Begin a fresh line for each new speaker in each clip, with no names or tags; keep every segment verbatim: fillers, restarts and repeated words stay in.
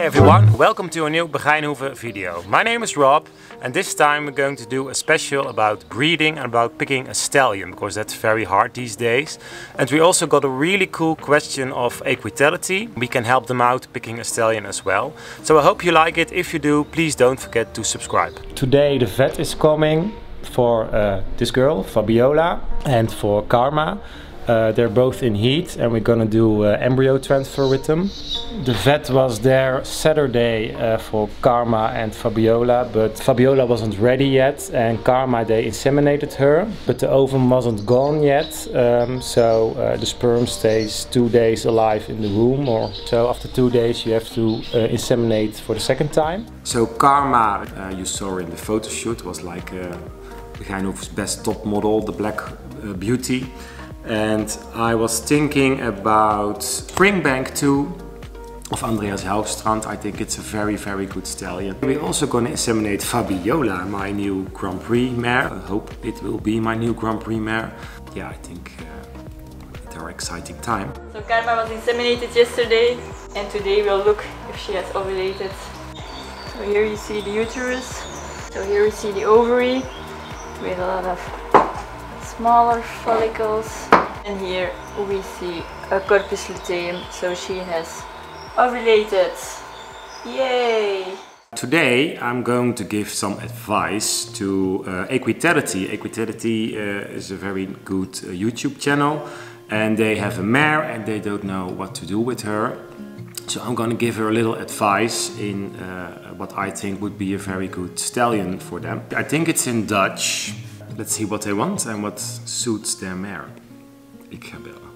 everyone, welcome to a new Begijnhoeve video. My name is Rob and this time we're going to do a special about breeding and about picking a stallion, because that's very hard these days. And we also got a really cool question of Equitality. We can help them out picking a stallion as well. So I hope you like it. If you do, please don't forget to subscribe. Today the vet is coming for uh, this girl, Fabiola, and for Karma. Uh, they're both in heat and we're gonna do uh, embryo transfer with them. The vet was there Saturday uh, for Karma and Fabiola, but Fabiola wasn't ready yet, and Karma, they inseminated her, but the ovum wasn't gone yet, um, so uh, the sperm stays two days alive in the womb, or so after two days you have to uh, inseminate for the second time. So Karma, uh, you saw her in the photo shoot, was like uh, Begijnhoeve's best top model, the Black uh, Beauty. And I was thinking about Springbank two of Andreas Hoogstrand. I think it's a very, very good stallion. We're also going to inseminate Fabiola, my new Grand Prix mare. I hope it will be my new Grand Prix mare. Yeah, I think uh, it's our exciting time.
So Karma was inseminated yesterday, and today we'll look if she has ovulated. So here you see the uterus. So here you see the ovary with a lot of smaller follicles, and here we see a corpus luteum, so she has ovulated. Yay!
Today I'm going to give some advice to uh, Equitality. Equitality uh, is a very good uh, YouTube channel, and they have a mare and they don't know what to do with her. So I'm going to give her a little advice in uh, what I think would be a very good stallion for them. I think it's in Dutch. Let's see what they want and what suits their mare. Ik ga bellen.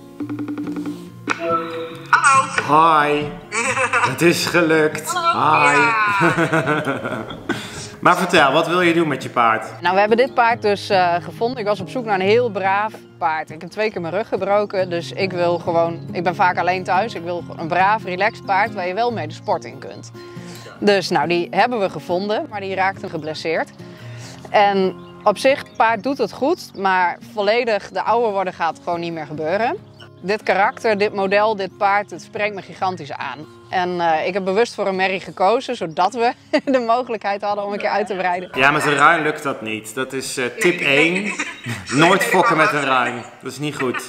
Hallo.
Hi. Het is gelukt.
Hallo.
Hi.
Ja.
Maar vertel, wat wil je doen met je paard?
Nou, we hebben dit paard dus uh, gevonden. Ik was op zoek naar een heel braaf paard. Ik heb twee keer mijn rug gebroken, dus ik wil gewoon... Ik ben vaak alleen thuis. Ik wil een braaf, relaxed paard waar je wel mee de sport in kunt. Dus nou, die hebben we gevonden, maar die raakte geblesseerd. En op zich, het paard doet het goed, maar volledig de ouder worden gaat gewoon niet meer gebeuren. Dit karakter, dit model, dit paard, het spreekt me gigantisch aan. En uh, ik heb bewust voor een merrie gekozen, zodat we de mogelijkheid hadden om een keer uit te breiden.
Ja, met een ruin lukt dat niet. Dat is uh, tip één. Nooit fokken met een ruin. Dat is niet goed.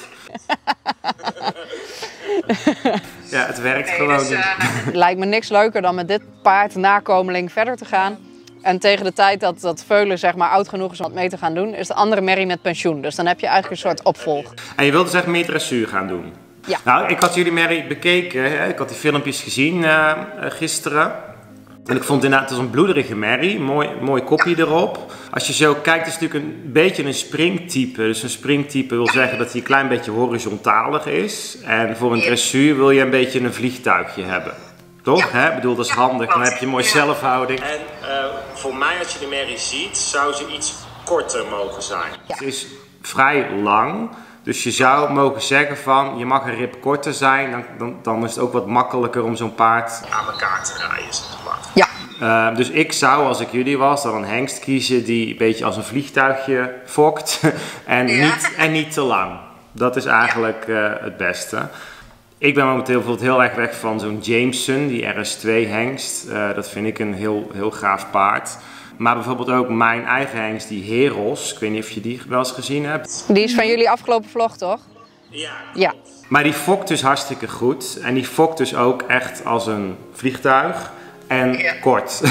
Ja, het werkt
Nee,
gewoon
dus,
niet.
uh...
Het lijkt me niks leuker dan met dit paard nakomeling verder te gaan. En tegen de tijd dat, dat veulen zeg maar, oud genoeg is om het mee te gaan doen, is de andere merrie met pensioen. Dus dan heb je eigenlijk een soort opvolg.
En je wilde dus echt meer dressuur gaan doen?
Ja.
Nou, ik had jullie merrie bekeken. Hè? Ik had die filmpjes gezien uh, gisteren. En ik vond inderdaad, het was een bloederige merrie. Mooi, mooi kopje erop. Als je zo kijkt, is het natuurlijk een beetje een springtype. Dus een springtype wil zeggen dat hij een klein beetje horizontalig is. En voor een dressuur wil je een beetje een vliegtuigje hebben. Toch? Ja. Ik bedoel, dat is handig. Dan heb je mooi zelfhouding. En uh, voor mij, als je de merrie ziet, zou ze iets korter mogen zijn. Ja. Ze is vrij lang. Dus je zou mogen zeggen van, je mag een rib korter zijn. Dan, dan, dan is het ook wat makkelijker om zo'n paard aan elkaar te rijden, zeg maar.
Ja.
Uh, dus ik zou, als ik jullie was, dan een hengst kiezen die een beetje als een vliegtuigje fokt. en, ja. niet, en niet te lang. Dat is eigenlijk uh, het beste. Ik ben momenteel bijvoorbeeld heel erg weg van zo'n Jameson, die R S twee hengst. Uh, dat vind ik een heel, heel gaaf paard. Maar bijvoorbeeld ook mijn eigen hengst, die Heros. Ik weet niet of je die wel eens gezien hebt.
Die is van jullie afgelopen vlog, toch?
Ja.
Ja.
Maar die fokt dus hartstikke goed. En die fokt dus ook echt als een vliegtuig. En ja. kort.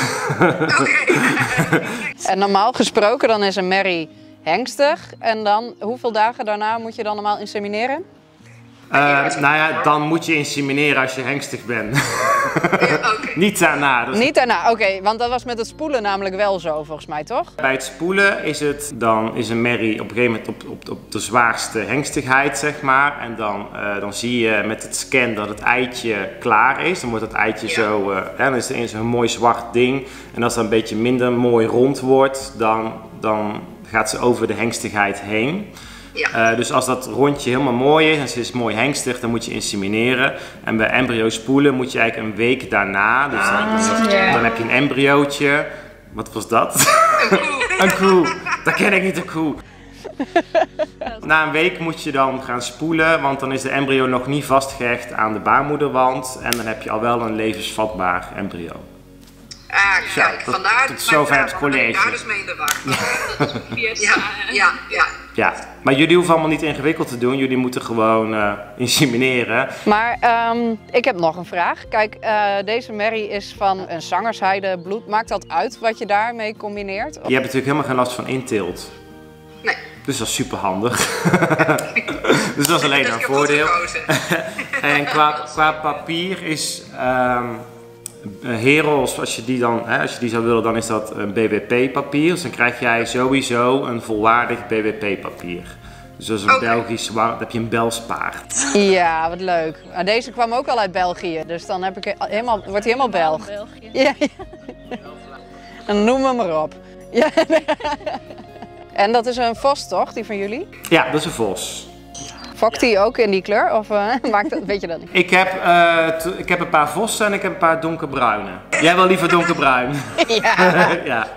En normaal gesproken dan is een merrie hengstig. En dan, hoeveel dagen daarna moet je dan normaal insemineren?
Uh, nou ja, dan moet je insemineren als je hengstig bent.
Ja, okay.
Niet daarna. Dus
Niet daarna, oké. Okay, want dat was met het spoelen namelijk wel zo, volgens mij, toch?
Bij het spoelen is het, dan is een merrie op een gegeven moment op, op, op de zwaarste hengstigheid, zeg maar. En dan, uh, dan zie je met het scan dat het eitje klaar is. Dan wordt het eitje ja. zo, uh, ja, dan is er zo'n mooi zwart ding. En als dat een beetje minder mooi rond wordt, dan, dan gaat ze over de hengstigheid heen. Ja. Uh, dus als dat rondje helemaal mooi is en ze is mooi hengstig, dan moet je insemineren. En bij embryo spoelen moet je eigenlijk een week daarna, dus dan, dan, yeah. dan heb je een embryootje. Wat was dat?
Een koe.
Een koe. Dat ken ik niet, een koe. Na een week moet je dan gaan spoelen, want dan is de embryo nog niet vastgehecht aan de baarmoederwand. En dan heb je al wel een levensvatbaar embryo.
Ah, kijk,
tot,
vandaar
tot zover het college.
daar dus mee in de war.
Ja.
Ja, ja, ja.
Ja, maar jullie hoeven allemaal niet ingewikkeld te doen. Jullie moeten gewoon uh, insemineren.
Maar um, ik heb nog een vraag. Kijk, uh, deze merrie is van een zangersheide bloed. Maakt dat uit wat je daarmee combineert?
Je hebt natuurlijk helemaal geen last van inteelt.
Nee.
Dus dat is super handig. Dus dat is alleen
Dus
een
ik heb
voordeel.
goed gekozen.
En qua, qua papier is um, Heros, als je, die dan, hè, als je die zou willen, dan is dat een B W P-papier. Dus dan krijg jij sowieso een volwaardig B W P-papier. Dus dat is een
Okay.
Belgisch, dan heb je een Belspaard.
Ja, wat leuk. Nou, deze kwam ook al uit België, dus dan heb ik helemaal, wordt hij helemaal Belg.
België.
Ja, ja. Dan noem hem maar op. Ja. En dat is een vos, toch? Die van jullie?
Ja, dat is een vos.
Fokt die ook in die kleur? Of uh, maakt dat, weet je dat niet?
Ik heb, uh, ik heb een paar vossen en ik heb een paar donkerbruine. Jij wil liever donkerbruin?
Ja.
Ja.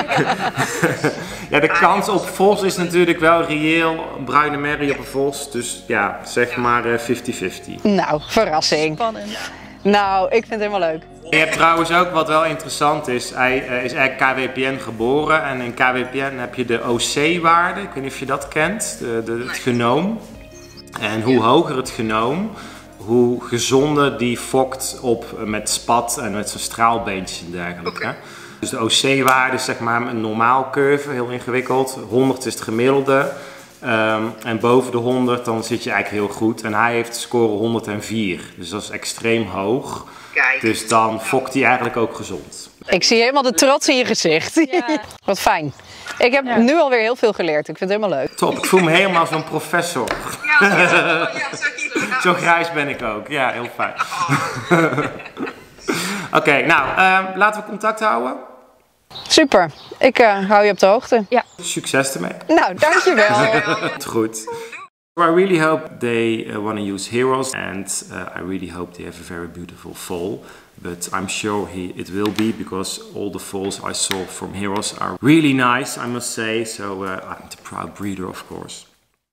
Ja, de kans op vos is natuurlijk wel reëel. Een bruine merrie op een vos. Dus ja, zeg maar vijftig vijftig.
Nou, verrassing.
Spannend.
Nou, ik vind het helemaal leuk.
Je hebt trouwens ook, wat wel interessant is, hij uh, is eigenlijk K W P N geboren. En in K W P N heb je de O C-waarde. Ik weet niet of je dat kent, de, de, het genoom. En hoe hoger het genoom, hoe gezonder die fokt op met spat en met zijn straalbeentjes en dergelijke.
Okay.
Dus de O C-waarde is zeg maar een normaal curve, heel ingewikkeld. honderd is het gemiddelde. Um, en boven de honderd dan zit je eigenlijk heel goed. En hij heeft score honderdvier, dus dat is extreem hoog.
Kijk.
Dus dan fokt hij eigenlijk ook gezond.
Ik zie helemaal de trots in je gezicht.
Ja.
Wat fijn. Ik heb
Ja.
nu alweer heel veel geleerd. Ik vind het helemaal leuk.
Top, ik voel me helemaal zo'n professor.
Ja, ja, ja, zo hier. Ja.
Zo grijs ben ik ook, ja, heel fijn. Oké, okay, nou, uh, laten we contact houden.
Super. Ik uh, hou je op de hoogte. Ja.
Succes ermee.
Nou, dankjewel.
Goed. I really hope they uh, want to use Heros, and uh, I really hope they have a very beautiful foal. But I'm sure he, it will be, because all the foals I saw from Heros are really nice, I must say. So uh, I'm the proud breeder, of course.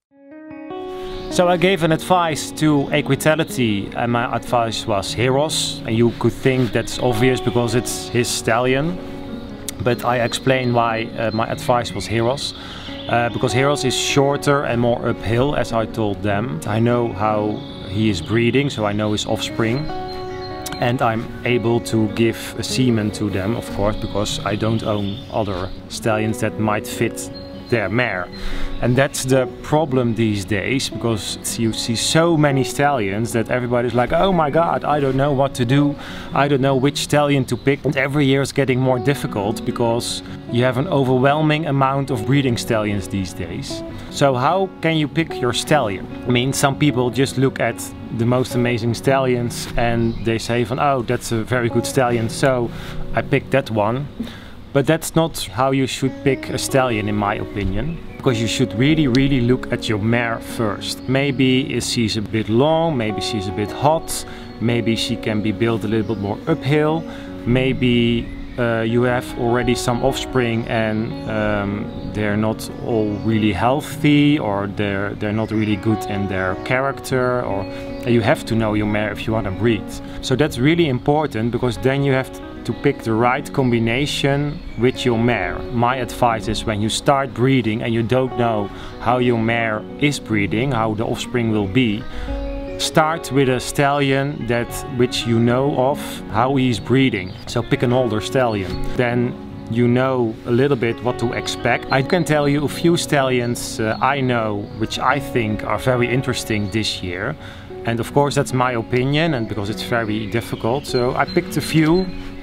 So I gave an advice to Equitality, and my advice was Heros. And you could think that's obvious because it's his stallion. But I explained why uh, my advice was Heros. Uh, because Heros is shorter and more uphill, as I told them. I know how he is breeding, so I know his offspring. And I'm able to give a semen to them, of course, because I don't own other stallions that might fit their mare. And that's the problem these days, because you see so many stallions that everybody's like, oh my god, I don't know what to do, I don't know which stallion to pick. And every year it's getting more difficult because you have an overwhelming amount of breeding stallions these days. So how can you pick your stallion? I mean, some people just look at the most amazing stallions and they say van, oh, that's a very good stallion, so I picked that one. But that's not how you should pick a stallion, in my opinion. Because you should really, really look at your mare first. Maybe she's a bit long, maybe she's a bit hot, maybe she can be built a little bit more uphill, maybe uh, you have already some offspring and um, they're not all really healthy, or they're, they're not really good in their character, or you have to know your mare if you want to breed. So that's really important, because then you have to to pick the right combination with your mare. My advice is, when you start breeding and you don't know how your mare is breeding, how the offspring will be, start with a stallion that which you know of how he is breeding. So pick an older stallion. Then you know a little bit what to expect. I can tell you a few stallions uh, I know which I think are very interesting this year. And of course that's my opinion, and because it's very difficult. So I picked a few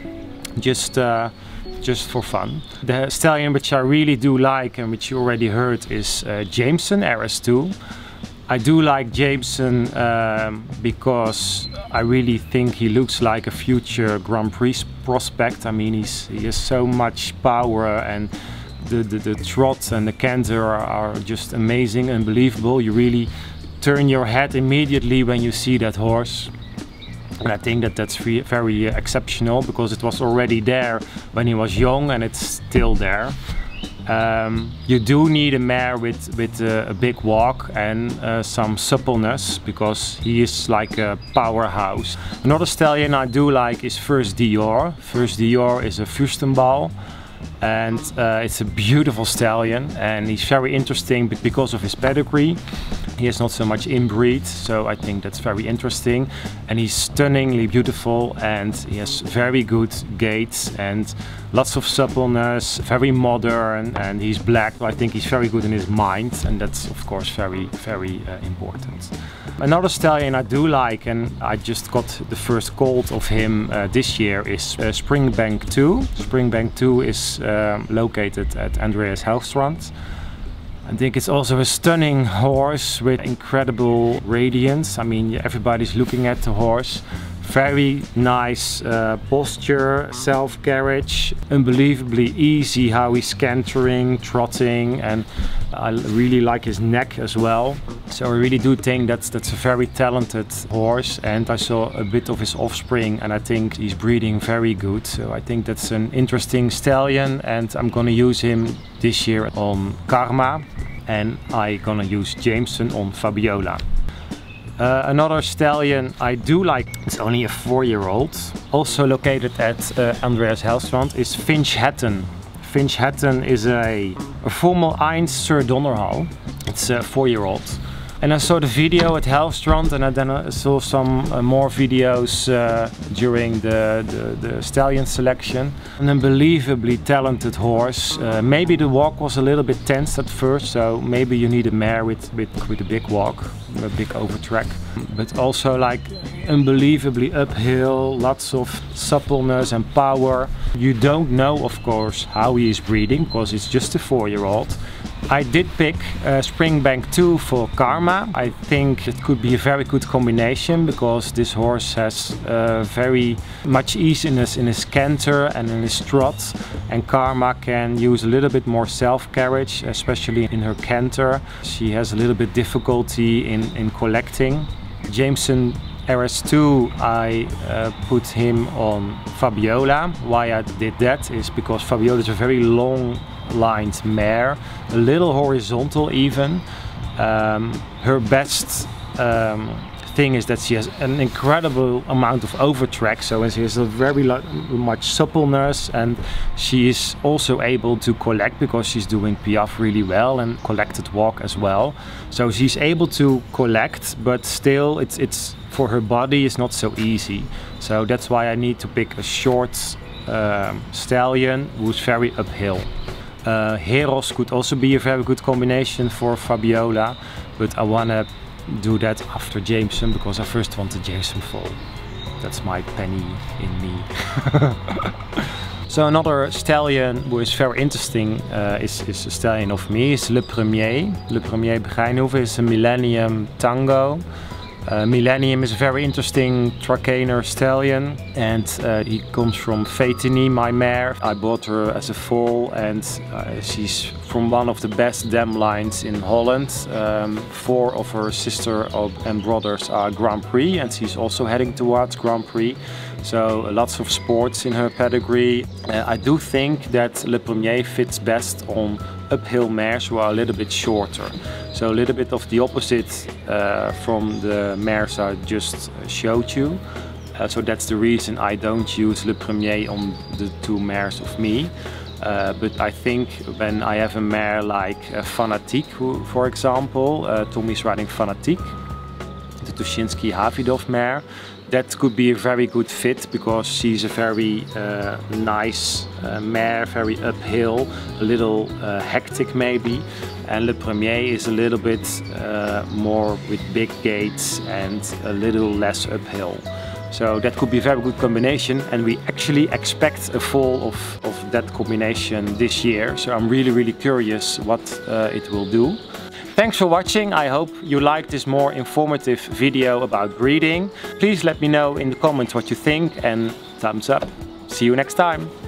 just uh, just for fun. The stallion which I really do like, and which you already heard, is uh, Jameson R S two. I do like Jameson um, because I really think he looks like a future Grand Prix prospect. I mean, he's, he has so much power, and the, the, the trot and the canter are, are just amazing, unbelievable. You really turn your head immediately when you see that horse. And I think that that's very uh, exceptional, because it was already there when he was young and it's still there. Um, you do need a mare with, with uh, a big walk and uh, some suppleness, because he is like a powerhouse. Another stallion I do like is First Dior. First Dior is a Fürstenball, and uh, it's a beautiful stallion, and he's very interesting because of his pedigree. He is not so much inbreed, so I think that's very interesting. And he's stunningly beautiful, and he has very good gait and lots of suppleness, very modern, and he's black. I think he's very good in his mind, and that's of course very, very uh, important. Another stallion I do like, and I just got the first colt of him uh, this year, is uh, Springbank two. Springbank two is um, located at Andreas Helgstrand. I think it's also a stunning horse with incredible radiance. I mean, everybody's looking at the horse. Very nice uh, posture, self-carriage, unbelievably easy how he's cantering, trotting, and I really like his neck as well. So I really do think that's, that's a very talented horse, and I saw a bit of his offspring and I think he's breeding very good. So I think that's an interesting stallion, and I'm gonna use him this year on Karma, and I'm gonna use Jameson on Fabiola. Uh, another stallion I do like, it's only a four-year-old, also located at uh, Andreas Helgstrand, is Finch Hatton. Finch Hatton is a, a Formel one Sir Donnerhall. It's a four-year-old. And I saw the video at Helgstrand, and I then I saw some uh, more videos uh, during the, the, the stallion selection. An unbelievably talented horse. Uh, maybe the walk was a little bit tense at first, so maybe you need a mare with, with, with a big walk, a big overtrack. But also like unbelievably uphill, lots of suppleness and power. You don't know, of course, how he is breeding, because it's just a four-year-old. I did pick uh, Springbank two for Karma. I think it could be a very good combination, because this horse has uh, very much easiness in his canter and in his trot, and Karma can use a little bit more self-carriage, especially in her canter. She has a little bit difficulty in, in collecting. Jameson R S two, I uh, put him on Fabiola. Why I did that is because Fabiola is a very long lined mare, a little horizontal even. Um, her best um, thing is that she has an incredible amount of overtrack, so she has a very much suppleness, and she is also able to collect because she's doing piaffe really well and collected walk as well. So she's able to collect, but still it's it's for her body it's not so easy. So that's why I need to pick a short um, stallion who's very uphill. Uh, Heros could also be a very good combination for Fabiola, but I want to do that after Jameson, because I first want the Jameson foal. That's my penny in me. So another stallion who is very interesting uh, is, is a stallion of me, is Le Premier. Le Premier Begijnhoeven is a Millennium Tango. Uh, Millennium is a very interesting Trakehner stallion, and uh, he comes from Vetini, my mare. I bought her as a foal, and uh, she's from one of the best dam lines in Holland. Um, four of her sister and brothers are Grand Prix, and she's also heading towards Grand Prix. So uh, lots of sports in her pedigree. Uh, I do think that Le Premier fits best on uphill mares who are a little bit shorter. So a little bit of the opposite uh, from the mares I just showed you. Uh, so that's the reason I don't use Le Premier on the two mares of me. Uh, but I think when I have a mare like uh, Fanatique, who, for example, uh, Tommy's riding Fanatique, the Tuschinski Havidov mare, that could be a very good fit, because she's a very uh, nice uh, mare, very uphill, a little uh, hectic maybe, and Le Premier is a little bit uh, more with big gaits and a little less uphill. So that could be a very good combination, and we actually expect a fall of, of that combination this year. So I'm really really curious what uh, it will do. Thanks for watching. I hope you liked this more informative video about breeding. Please let me know in the comments what you think, and thumbs up. See you next time.